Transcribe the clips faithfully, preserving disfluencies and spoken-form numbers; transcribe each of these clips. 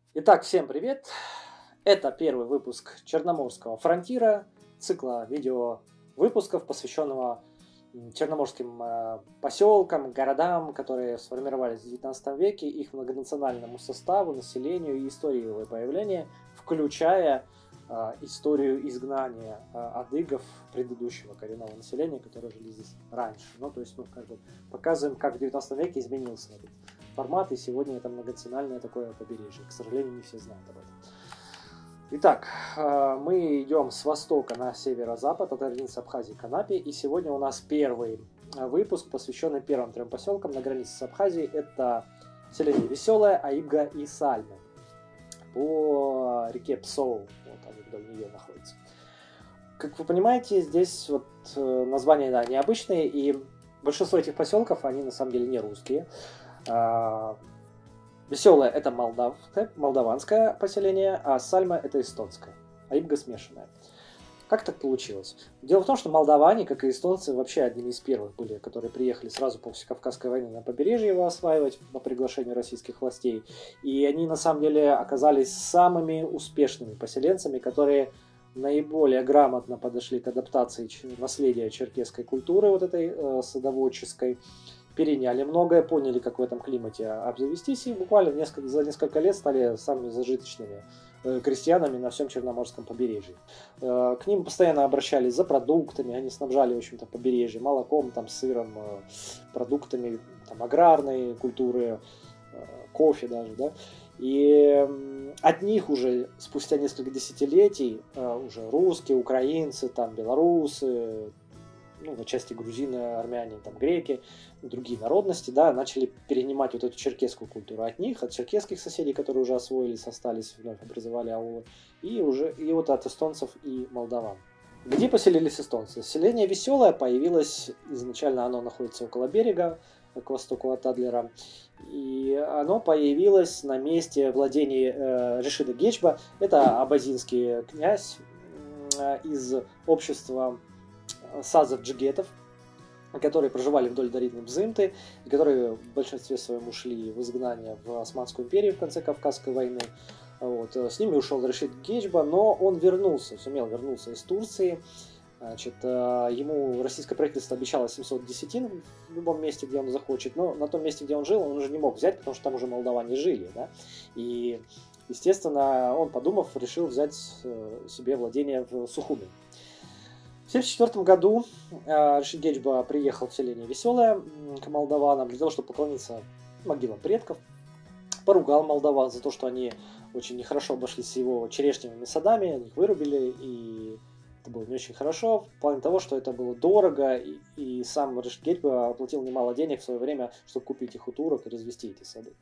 Итак, всем привет! Это первый выпуск Черноморского фронтира, цикла видео выпусков, посвященного черноморским э, поселкам, городам, которые сформировались в девятнадцатом веке, их многонациональному составу, населению и истории его появления, включая э, историю изгнания э, адыгов, предыдущего коренного населения, которые жили здесь раньше. Ну, то есть мы как бы показываем, как в девятнадцатом веке изменился этот формат, и сегодня это многонациональное такое побережье. К сожалению, не все знают об этом. Итак, мы идем с востока на северо-запад, от границы Абхазии к Анапе, и сегодня у нас первый выпуск, посвященный первым трем поселкам на границе с Абхазией. Это селение Веселое, Аибга и Сальме по реке Псоу, вот они вдоль нее находятся. Как вы понимаете, здесь вот названия, да, необычные, и большинство этих поселков, они на самом деле не русские. Веселое — это молдавское, молдаванское поселение, а Сальма — это эстонское, а Ибга смешанная. Как так получилось? Дело в том, что молдаване, как и эстонцы, вообще одними из первых были, которые приехали сразу после Кавказской войны на побережье его осваивать по приглашению российских властей. И они на самом деле оказались самыми успешными поселенцами, которые наиболее грамотно подошли к адаптации наследия черкесской культуры, вот этой э, садоводческой, переняли многое, поняли, как в этом климате обзавестись, и буквально несколько, за несколько лет стали самыми зажиточными э, крестьянами на всем Черноморском побережье. Э, к ним постоянно обращались за продуктами, они снабжали, в общем-то, побережье молоком, там, сыром, э, продуктами там, аграрной культуры, э, кофе даже, да. И от них уже спустя несколько десятилетий э, уже русские, украинцы, там, белорусы, ну, на части грузины, армяне, там, греки, другие народности, да, начали перенимать вот эту черкесскую культуру от них, от черкесских соседей, которые уже освоились, остались, вновь образовали аулы, и уже и вот от эстонцев и молдаван. Где поселились эстонцы? Селение Веселое появилось, изначально оно находится около берега, к востоку от Адлера, и оно появилось на месте владений э, Решида Гечба. Это абазинский князь э, из общества сазов-джигетов, которые проживали вдоль долины Бзымты, и которые в большинстве своем ушли в изгнание в Османскую империю в конце Кавказской войны. Вот. С ними ушел Решид Гечба, но он вернулся, сумел вернуться из Турции. Значит, ему российское правительство обещало семьсот десятин в любом месте, где он захочет, но на том месте, где он жил, он уже не мог взять, потому что там уже молдаване жили. Да? И, естественно, он, подумав, решил взять себе владение в Сухуми. В тысяча девятьсот семьдесят четвёртом году Решид Гечба приехал в селение Веселое к молдаванам для того, чтобы поклониться могилам предков. Поругал молдаван за то, что они очень нехорошо обошлись с его черешневыми садами, они их вырубили, и это было не очень хорошо, в плане того, что это было дорого, и, и сам Решид Гечба оплатил немало денег в свое время, чтобы купить их у турок и развести эти сады.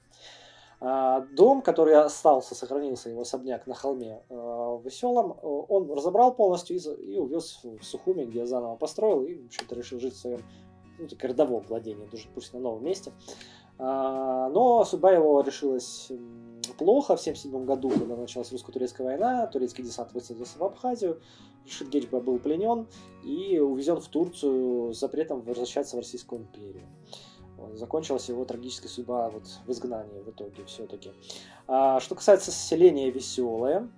Дом, который остался, сохранился, его особняк на холме э, Веселом, он разобрал полностью и, и увез в Сухуми, где заново построил, и, в общем-то, решил жить в своем, ну, так, родовом владении, даже пусть на новом месте. А, но судьба его решилась плохо. В семьдесят седьмом году, когда началась русско-турецкая война, турецкий десант высадился в Абхазию, Решид Гечба был пленен и увезен в Турцию с запретом возвращаться в Российскую империю. Закончилась его трагическая судьба вот в изгнании в итоге все-таки. А, что касается селения Веселое,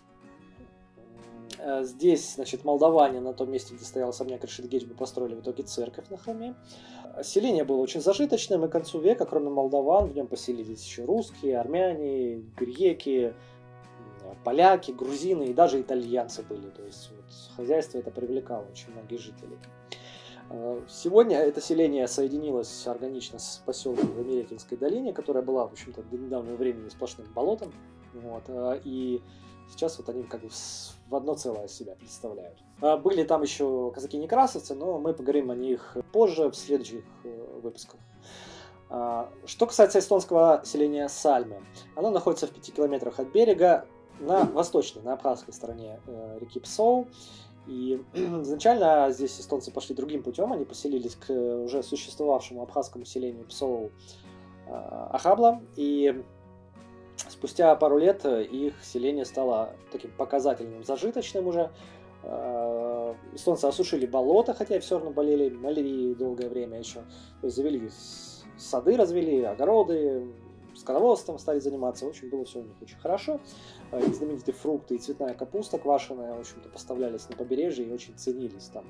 здесь, значит, молдаване на том месте, где стоял особняк Решида Гечбы, построили в итоге церковь на холме. Селение было очень зажиточным, и к концу века, кроме молдаван, в нем поселились еще русские, армяне, греки, поляки, грузины и даже итальянцы были. То есть вот, хозяйство это привлекало очень многих жителей. Сегодня это селение соединилось органично с поселком в Америкинской долине, которая была, в общем-то, до недавнего времени сплошным болотом. Вот, и сейчас вот они как бы в одно целое себя представляют. Были там еще казаки-некрасовцы, но мы поговорим о них позже, в следующих выпусках. Что касается эстонского селения Сальме, оно находится в пяти километрах от берега на восточной, на абхазской стороне реки Псоу. И изначально здесь эстонцы пошли другим путем, они поселились к уже существовавшему абхазскому селению Псоу Ахабла, и спустя пару лет их селение стало таким показательным, зажиточным уже. Эстонцы осушили болото, хотя все равно болели малярией долгое время еще. То есть завели сады, развели огороды, скотоводством стали заниматься. В общем, было все у них очень хорошо. И знаменитые фрукты и цветная капуста квашеная, в общем-то, поставлялись на побережье и очень ценились там.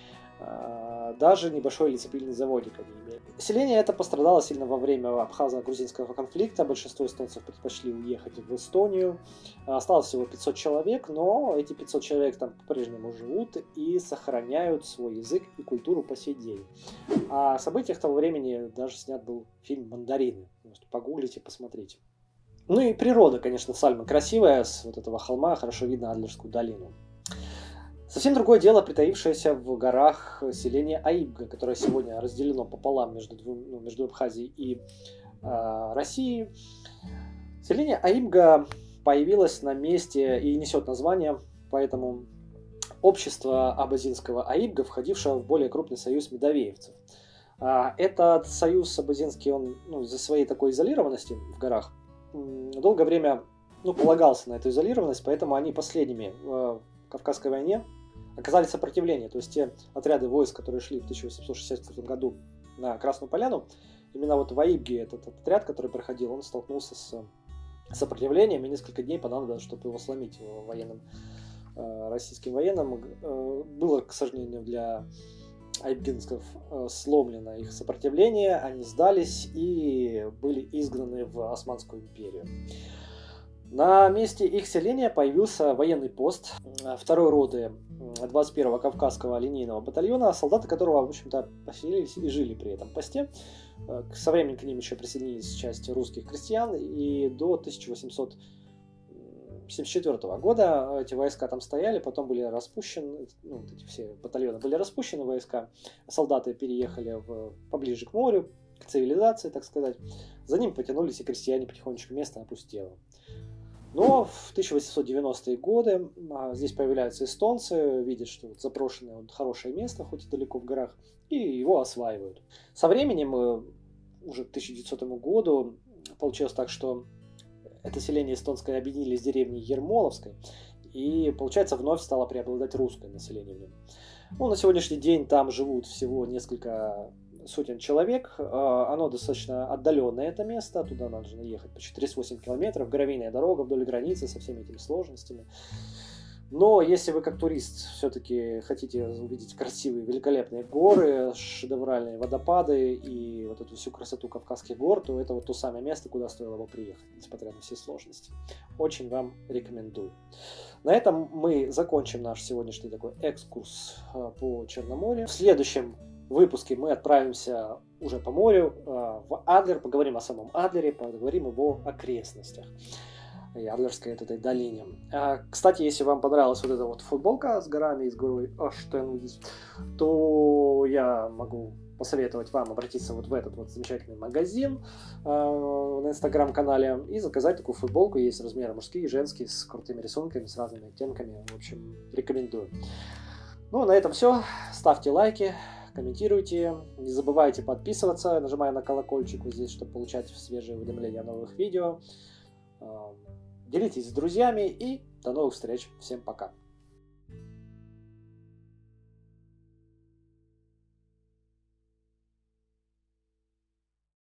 Даже небольшой лесопильный заводик они имели. Население это пострадало сильно во время абхазо-грузинского конфликта. Большинство эстонцев предпочли уехать в Эстонию. Осталось всего пятьсот человек, но эти пятьсот человек там по-прежнему живут и сохраняют свой язык и культуру по сей день. О событиях того времени даже снят был фильм «Мандарины». Погуглите, посмотрите. Ну и природа, конечно, Сальмы красивая. С вот этого холма хорошо видно Адлерскую долину. Совсем другое дело притаившееся в горах селение Аибга, которое сегодня разделено пополам между, двум, ну, между Абхазией и э, Россией. Селение Аибга появилось на месте и несет название, поэтому общество абазинского Аибга, входившего в более крупный союз медовеевцев. А этот союз абазинский, он ну, из-за своей такой изолированности в горах долгое время ну, полагался на эту изолированность, поэтому они последними в Кавказской войне оказали сопротивление. То есть те отряды войск, которые шли в тысяча восемьсот шестьдесят четвёртом году на Красную Поляну, именно вот в Аибге этот, этот отряд, который проходил, он столкнулся с сопротивлением, и несколько дней понадобилось, чтобы его сломить военным, э, российским военным. Э, было, к сожалению, для айбгинцев э, сломлено их сопротивление, они сдались и были изгнаны в Османскую империю. На месте их селения появился военный пост второй роты двадцать первого Кавказского линейного батальона, солдаты которого, в общем-то, поселились и жили при этом посте. Со временем к ним еще присоединились часть русских крестьян, и до тысяча восемьсот семьдесят четвёртого года эти войска там стояли, потом были распущены, ну, эти все батальоны были распущены, войска, солдаты переехали в, поближе к морю, к цивилизации, так сказать. За ним потянулись и крестьяне, потихонечку место опустело. Но в тысяча восемьсот девяностые годы здесь появляются эстонцы, видят, что вот заброшенное вот хорошее место, хоть и далеко в горах, и его осваивают. Со временем, уже к тысяча девятисотому году, получилось так, что это селение эстонское объединили с деревней Ермоловской, и, получается, вновь стало преобладать русское население в нем. Ну, на сегодняшний день там живут всего несколько сотен человек, оно достаточно отдаленное, это место, туда нужно ехать по тридцать восемь километров, гравийная дорога вдоль границы со всеми этими сложностями. Но если вы как турист все-таки хотите увидеть красивые, великолепные горы, шедевральные водопады и вот эту всю красоту Кавказских гор, то это вот то самое место, куда стоило бы приехать, несмотря на все сложности. Очень вам рекомендую. На этом мы закончим наш сегодняшний такой экскурс по Черноморью. В следующем В выпуске мы отправимся уже по морю в Адлер, поговорим о самом Адлере, поговорим о его окрестностях и Адлерской этой долине. Кстати, если вам понравилась вот эта вот футболка с горами и с горой Оштенвиз, то я могу посоветовать вам обратиться вот в этот вот замечательный магазин э, на инстаграм-канале и заказать такую футболку. Есть размеры мужские и женские с крутыми рисунками, с разными оттенками. В общем, рекомендую. Ну, на этом все. Ставьте лайки, комментируйте. Не забывайте подписываться, нажимая на колокольчик вот здесь, чтобы получать свежие уведомления о новых видео. Делитесь с друзьями и до новых встреч. Всем пока.